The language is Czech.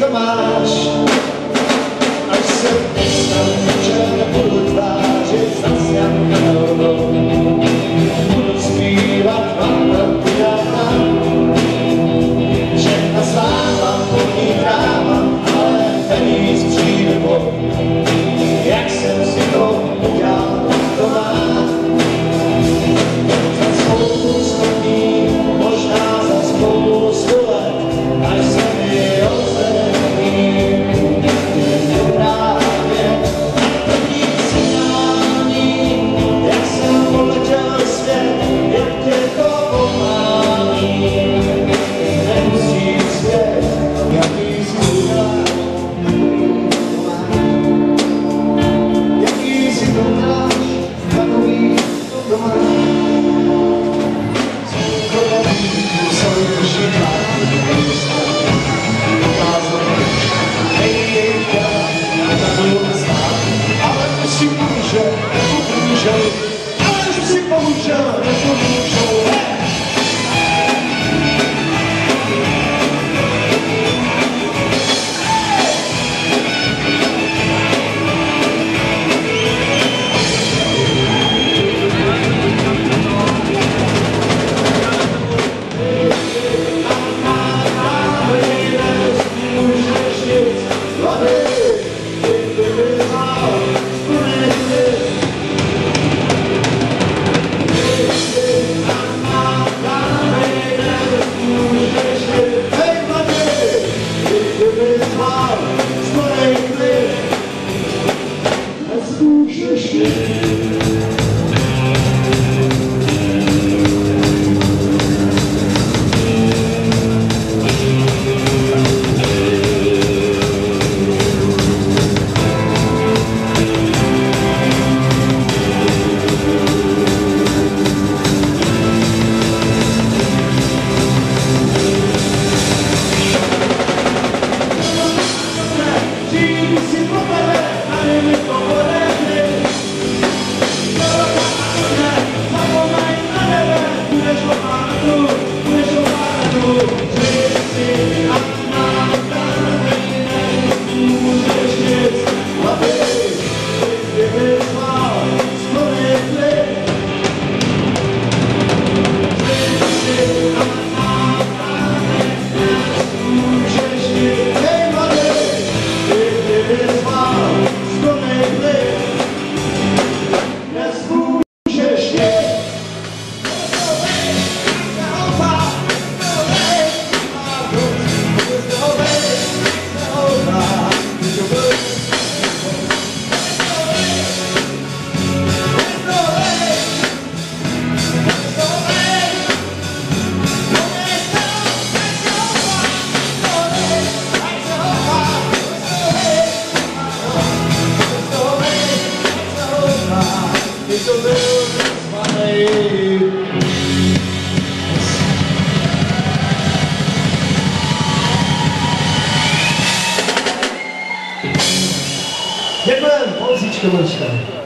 to máš, až se postavu, že nebudu tvářit zas jak kamelou. Budu zpívat vám pijána, všechna sláva, polní dráma, ale peníz přijde boj. Jak jsem si to udělal, to má. Za spoustu dní, možná za spoustu let, až se mi ozemí. Je právě první signální, jak jsem poletěl svět, jak tě to pomálí. Nemusí svět, jaký jsi udělal. Jaký si to máš, takový to máš. Ale si bohužel nepomůžou. Děkujeme, Polsíčko Mlčka.